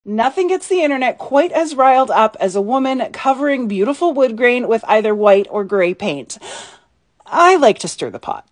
Nothing gets the internet quite as riled up as a woman covering beautiful wood grain with either white or gray paint. I like to stir the pot.